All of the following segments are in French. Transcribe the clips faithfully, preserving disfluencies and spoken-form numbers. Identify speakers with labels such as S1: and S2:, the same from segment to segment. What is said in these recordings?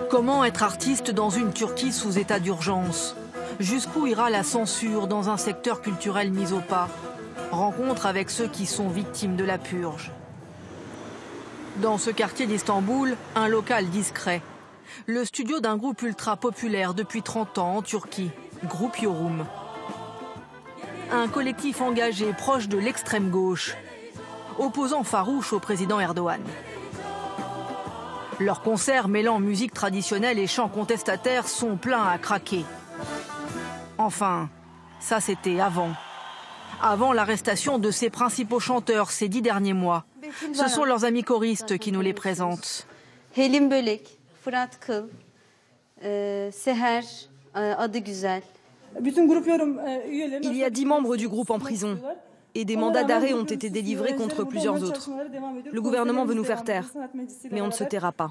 S1: Comment être artiste dans une Turquie sous état d'urgence? Jusqu'où ira la censure dans un secteur culturel mis au pas? Rencontre avec ceux qui sont victimes de la purge. Dans ce quartier d'Istanbul, un local discret. Le studio d'un groupe ultra populaire depuis trente ans en Turquie, Groupe Yorum. Un collectif engagé proche de l'extrême gauche, opposant farouche au président Erdogan. Leurs concerts mêlant musique traditionnelle et chants contestataires sont pleins à craquer. Enfin, ça c'était avant. Avant l'arrestation de ses principaux chanteurs ces dix derniers mois. Ce sont leurs amis choristes qui nous les présentent.
S2: Helin Bölek, Fırat Kıl, Seher, adı güzel.
S3: Il y a dix membres du groupe en prison et des mandats d'arrêt ont été délivrés contre plusieurs autres. Le gouvernement veut nous faire taire, mais on ne se taira pas.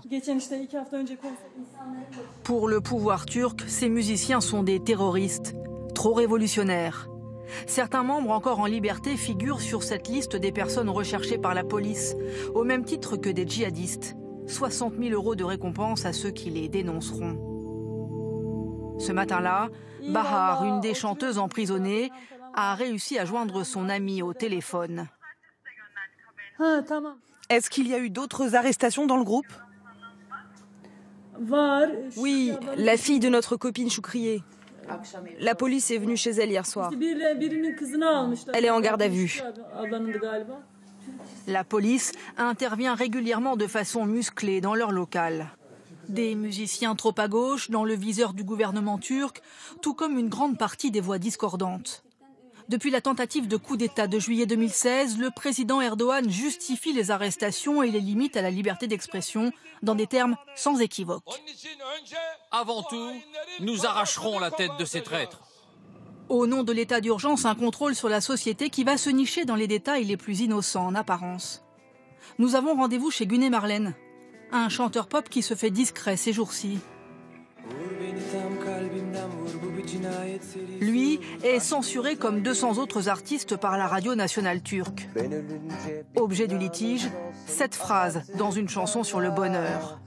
S1: Pour le pouvoir turc, ces musiciens sont des terroristes, trop révolutionnaires. Certains membres encore en liberté figurent sur cette liste des personnes recherchées par la police, au même titre que des djihadistes. soixante mille euros de récompense à ceux qui les dénonceront. Ce matin-là, Bahar, une des chanteuses emprisonnées, a réussi à joindre son amie au téléphone.
S4: Est-ce qu'il y a eu d'autres arrestations dans le groupe?
S3: Oui, la fille de notre copine Choukriye. La police est venue chez elle hier soir. Elle est en garde à vue.
S1: La police intervient régulièrement de façon musclée dans leur local. Des musiciens trop à gauche dans le viseur du gouvernement turc, tout comme une grande partie des voix discordantes. Depuis la tentative de coup d'État de juillet deux mille seize, le président Erdogan justifie les arrestations et les limites à la liberté d'expression dans des termes sans équivoque.
S5: Avant tout, nous arracherons la tête de ces traîtres.
S1: Au nom de l'état d'urgence, un contrôle sur la société qui va se nicher dans les détails les plus innocents en apparence. Nous avons rendez-vous chez Güne Marlen, un chanteur pop qui se fait discret ces jours-ci. Lui est censuré comme deux cents autres artistes par la radio nationale turque. Objet du litige, cette phrase dans une chanson sur le bonheur.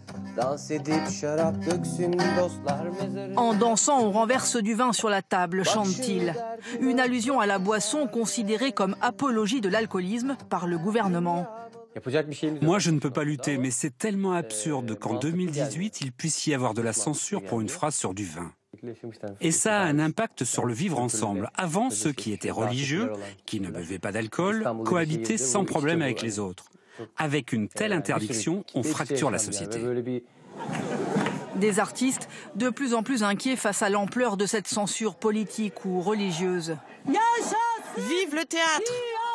S1: En dansant, on renverse du vin sur la table, chante-t-il. Une allusion à la boisson considérée comme apologie de l'alcoolisme par le gouvernement.
S6: Moi, je ne peux pas lutter, mais c'est tellement absurde qu'en deux mille dix-huit, il puisse y avoir de la censure pour une phrase sur du vin. Et ça a un impact sur le vivre ensemble. Avant, ceux qui étaient religieux, qui ne buvaient pas d'alcool, cohabitaient sans problème avec les autres. Avec une telle interdiction, on fracture la société.
S1: Des artistes de plus en plus inquiets face à l'ampleur de cette censure politique ou religieuse.
S4: Vive le théâtre!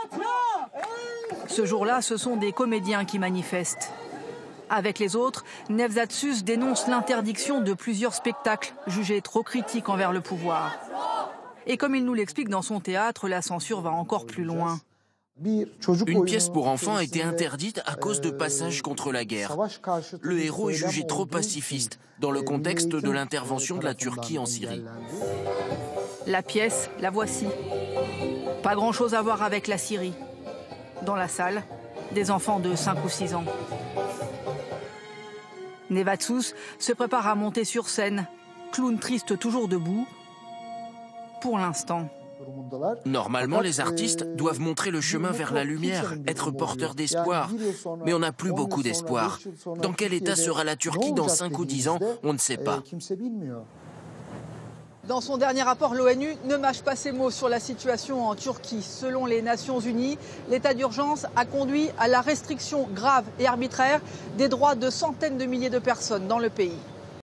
S1: Ce jour-là, ce sont des comédiens qui manifestent. Avec les autres, Nevzat Sus dénonce l'interdiction de plusieurs spectacles jugés trop critiques envers le pouvoir. Et comme il nous l'explique dans son théâtre, la censure va encore plus loin.
S7: Une pièce pour enfants a été interdite à cause de passages contre la guerre. Le héros est jugé trop pacifiste dans le contexte de l'intervention de la Turquie en Syrie.
S1: La pièce, la voici. Pas grand-chose à voir avec la Syrie. Dans la salle, des enfants de cinq ou six ans. Nevzat Sus se prépare à monter sur scène, clown triste toujours debout, pour l'instant.
S7: Normalement, les artistes doivent montrer le chemin vers la lumière, être porteurs d'espoir. Mais on n'a plus beaucoup d'espoir. Dans quel état sera la Turquie dans cinq ou dix ans, on ne sait pas.
S1: Dans son dernier rapport, l'ONU ne mâche pas ses mots sur la situation en Turquie. Selon les Nations Unies, l'état d'urgence a conduit à la restriction grave et arbitraire des droits de centaines de milliers de personnes dans le pays.